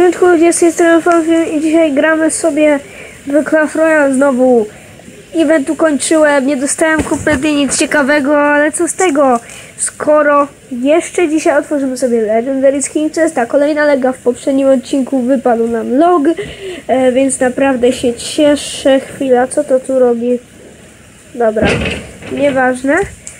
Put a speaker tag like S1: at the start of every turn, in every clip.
S1: Siemeczku ludzie, z tej strony Fanfilm i dzisiaj gramy sobie w Clash Royale znowu. Event ukończyłem, nie dostałem kompletnie nic ciekawego, ale co z tego? Skoro jeszcze dzisiaj otworzymy sobie Legendary Skin Chesta, kolejna lega, w poprzednim odcinku wypadł nam log, więc naprawdę się cieszę. Chwila, co to tu robi? Dobra, nieważne.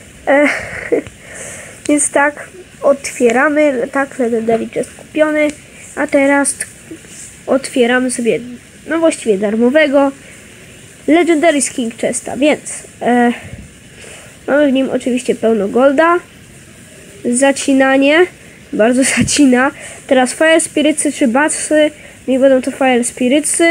S1: Więc tak, otwieramy, tak, Legendary Chest kupiony, a teraz otwieramy sobie, no właściwie darmowego Legendary Skin Chesta, więc mamy w nim oczywiście pełno golda, zacinanie, bardzo zacina, teraz Fire Spiritsy czy Batsy, niech będą to Fire Spiritsy,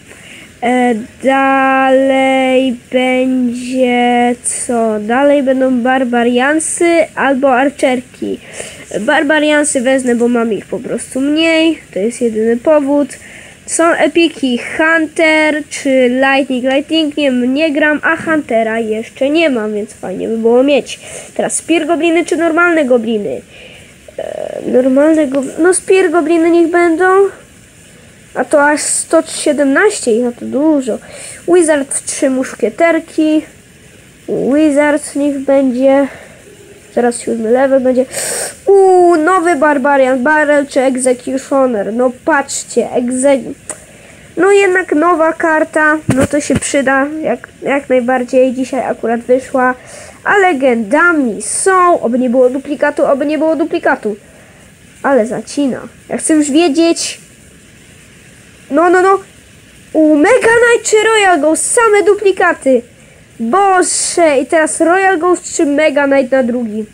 S1: dalej będzie co? Dalej będą Barbariansy albo Archerki. Barbariansy wezmę, bo mam ich po prostu mniej, to jest jedyny powód. Są epiki Hunter czy Lightning, nie gram, a Huntera jeszcze nie mam, więc fajnie by było mieć. Teraz Spear Gobliny czy normalne Gobliny? No Spear Gobliny niech będą. A to aż 117, no to dużo. Wizard 3 muszkieterki. Wizard niech będzie. Zaraz 7 level będzie. Nowy Barbarian, Barrel czy Executioner. No patrzcie, no jednak nowa karta, no to się przyda, jak najbardziej. Dzisiaj akurat wyszła. A legendami są, oby nie było duplikatu, ale zacina. Ja chcę już wiedzieć. No. Mega Knight czy Royal Ghost, same duplikaty. Boże, i teraz Royal Ghost czy Mega Knight na drugi?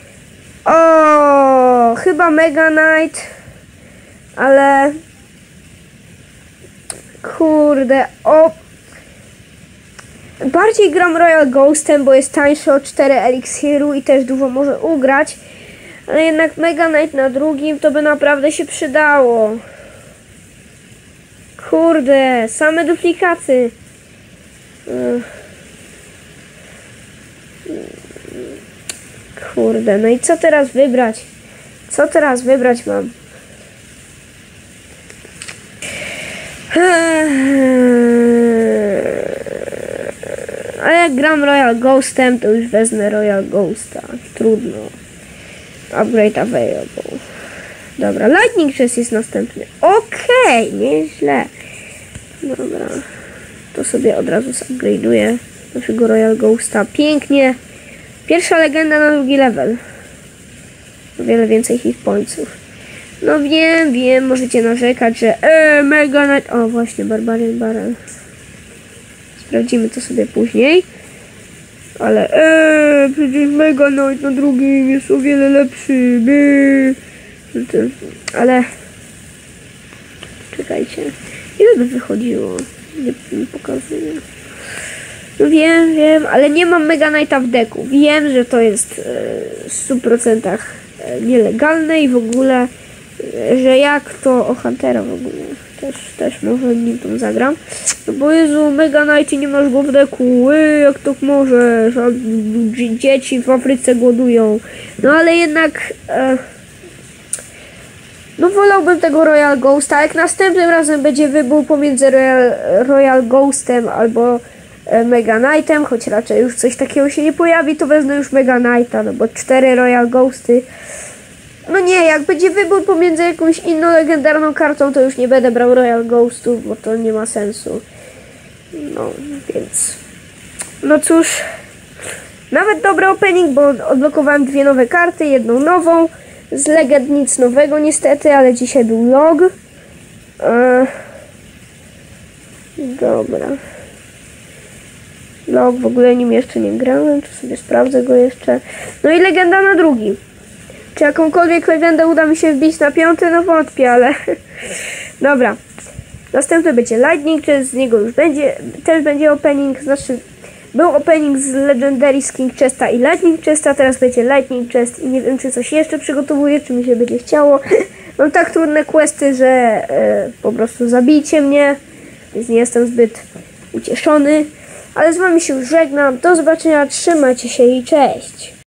S1: O, chyba Mega Knight, ale kurde, bardziej gram Royal Ghostem, bo jest tańszy o 4 eliksiru i też dużo może ugrać, ale jednak Mega Knight na drugim to by naprawdę się przydało. Kurde, same duplikaty. Kurde, no i co teraz wybrać? Mam? A jak gram Royal Ghostem, to już wezmę Royal Ghosta. Trudno. Upgrade available. Dobra, Lightning Chest jest następny. Okej, nieźle. Dobra. To sobie od razu upgrade'uję naszego Royal Ghosta. Pięknie. Pierwsza legenda na drugi level. O wiele więcej hit pointsów. No wiem, możecie narzekać, że Mega Knight. O właśnie, Barbarian Barrel. Sprawdzimy to sobie później. Ale przecież Mega Knight na drugim jest o wiele lepszy. Ale czekajcie, ile by wychodziło? Nie pokazuję. No wiem, ale nie mam Mega Knighta w deku. Wiem, że to jest w 100% nielegalne i w ogóle, że jak to o Huntera w ogóle. Też może nim tą zagram. No bo Jezu, Mega Knight i nie masz go w deku. Jak to możesz? Dzieci w Afryce głodują. No ale jednak no wolałbym tego Royal Ghosta. Jak następnym razem będzie wybór pomiędzy Royal Ghostem albo Mega Knightem, choć raczej już coś takiego się nie pojawi, to wezmę już Mega Knighta, no bo 4 Royal Ghosty. No nie, jak będzie wybór pomiędzy jakąś inną legendarną kartą, to już nie będę brał Royal Ghostów, bo to nie ma sensu. No, więc no cóż, nawet dobry opening, bo odblokowałem 2 nowe karty, jedną nową. Z legend nic nowego niestety, ale dzisiaj był log. Dobra. Log, w ogóle nim jeszcze nie grałem, to sobie sprawdzę go jeszcze. No i legenda na drugi. Czy jakąkolwiek legendę uda mi się wbić na 5? No wątpię, ale dobra. Następny będzie Lightning, czy z niego już też będzie opening, znaczy był opening z Legendary Skin Chesta i Lightning Chesta, teraz będzie Lightning Chest i nie wiem, czy coś jeszcze przygotowuję, czy mi się będzie chciało. Mam tak trudne questy, że po prostu zabijcie mnie, więc nie jestem zbyt ucieszony. Ale z wami się już żegnam. Do zobaczenia, trzymajcie się i cześć!